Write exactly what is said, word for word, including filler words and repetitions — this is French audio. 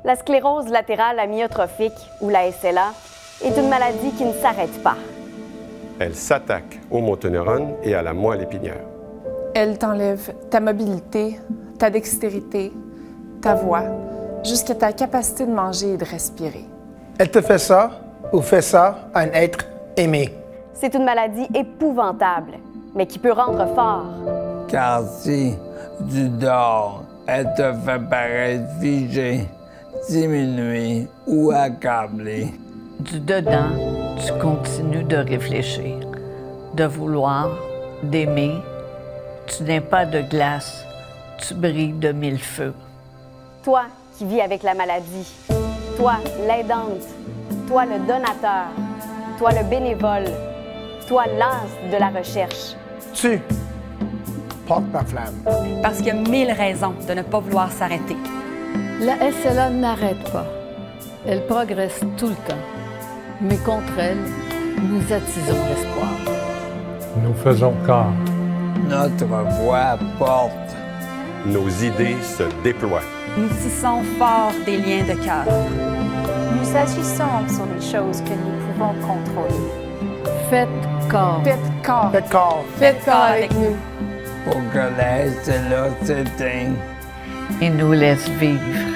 La sclérose latérale amyotrophique, ou la S L A, est une maladie qui ne s'arrête pas. Elle s'attaque aux motoneurones et à la moelle épinière. Elle t'enlève ta mobilité, ta dextérité, ta voix, jusqu'à ta capacité de manger et de respirer. Elle te fait ça ou fait ça à un être aimé. C'est une maladie épouvantable, mais qui peut rendre fort. Car si tu dors, elle te fait paraître figé, diminué ou accablé. Du dedans, tu continues de réfléchir, de vouloir, d'aimer. Tu n'es pas de glace, tu brilles de mille feux. Toi qui vis avec la maladie, toi l'aidante, toi le donateur, toi le bénévole, toi l'as de la recherche. Tu portes ma flamme. Parce qu'il y a mille raisons de ne pas vouloir s'arrêter. La S L A n'arrête pas. Elle progresse tout le temps. Mais contre elle, nous attisons l'espoir. Nous faisons corps. Notre voix porte. Nos idées se déploient. Nous tissons fort des liens de cœur. Nous agissons sur les choses que nous pouvons contrôler. Faites corps. Faites corps. Faites corps. Faites corps avec nous. Pour que la S L A s'éteigne. Et nous laisse vivre.